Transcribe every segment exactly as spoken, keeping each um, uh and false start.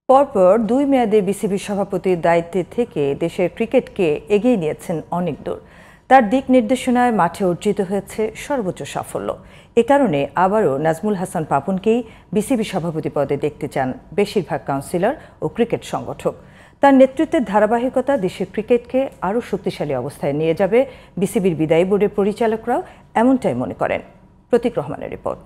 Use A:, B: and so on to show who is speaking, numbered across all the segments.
A: পরপর দুই মেয়াদে বিসিবি সভাপতির দায়িত্বে থেকে দেশের ক্রিকেটকে এগিয়ে নিয়েছেন অনেক দূর। তার দিক নির্দেশনায় মাঠে অর্জিত হয়েছে সর্বোচ্চ সাফল্য। এ কারণে আবারও নাজমুল হাসান পাপনকেই বিসিবি সভাপতি পদে দেখতে চান বেশিরভাগ কাউন্সিলর ও ক্রিকেট সংগঠক। তার নেতৃত্বের ধারাবাহিকতা দেশের ক্রিকেটকে আরও শক্তিশালী অবস্থায় নিয়ে যাবে। বিসিবির বিদায়ী বোর্ডের পরিচালকরাও এমনটাই মনে করেন। প্রতীক রহমানের রিপোর্ট।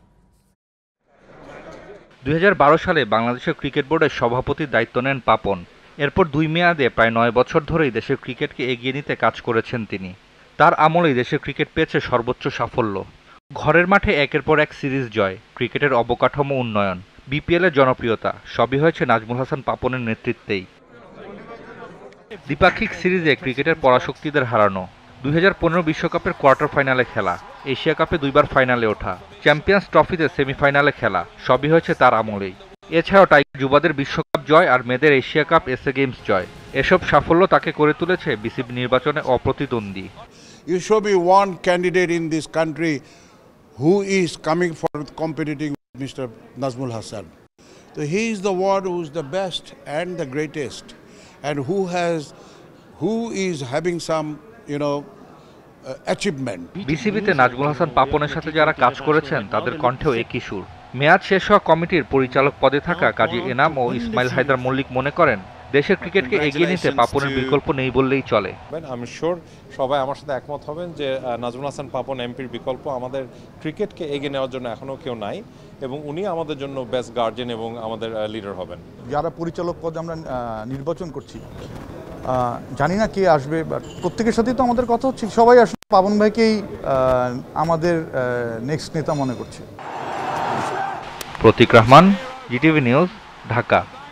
B: দুই হাজার বারো সালে বাংলাদেশের ক্রিকেট বোর্ডের সভাপতির দায়িত্ব নেন পাপন। এরপর দুই মেয়াদে প্রায় নয় বছর ধরেই দেশের ক্রিকেটকে এগিয়ে নিতে কাজ করেছেন তিনি। তার আমলেই দেশের ক্রিকেট পেয়েছে সর্বোচ্চ সাফল্য। ঘরের মাঠে একের পর এক সিরিজ জয়, ক্রিকেটের অবকাঠামো উন্নয়ন, বিপিএলের জনপ্রিয়তা সবই হয়েছে নাজমুল হাসান পাপনের নেতৃত্বেই। দ্বিপাক্ষিক সিরিজে ক্রিকেটের পরাশক্তিদের হারানো, দুই হাজার পনেরো বিশ্বকাপের কোয়ার্টার ফাইনালে খেলা, এশিয়া কাপে দুইবার ফাইনালে ওঠা, চ্যাম্পিয়ন্স ট্রফিতে সেমিফাইনালে খেলা সবই হয়েছে তার আমলেই। এছাড়াও টাইগার যুবাদের বিশ্বকাপ জয় আর মেয়েদের এশিয়া কাপ এসএ গেমস জয়, এসব সাফল্য তাকে করে তুলেছে বিসিবি নির্বাচনে অপ্রতিদ্বন্দ্বী।
C: You show me one candidate in this country who is coming for competing with Mister Nazmul Hassan. So he is the one who is the best and the greatest, and who has, who is having some, you know, achievement.
B: বিসিবিতে নাজমুল হাসান পাপনের সাথে যারা কাজ করেছেন তাদের কণ্ঠেও একই সুর। মেয়াদ শেষ হওয়া কমিটির পরিচালক পদে থাকা কাজী এনাম ও ইসমাইল হায়দার মল্লিক মনে করেন, দেশের ক্রিকেটকে এগিয়ে নিতে পাপনের বিকল্প নেই বললেই চলে।
D: আমি শিওর সবাই আমার সাথে একমত হবেন যে নাজমুল হাসান পাপন এমপির বিকল্প আমাদের ক্রিকেটকে এগিয়ে নেওয়ার জন্য এখনও কেউ নাই, এবং উনি আমাদের জন্য বেস্ট গার্জিয়ান এবং আমাদের লিডার হবেন।
E: যারা পরিচালক পদে আমরা নির্বাচন করছি, জানি না কে আসবে, বাট প্রত্যেকের সাথেই তো আমাদের কথা হচ্ছে, সবাই আসলে পাপন ভাইকেই আমাদের নেক্সট নেতা মনে করছে।
B: Pratik Rahman, GTV news, Dhaka.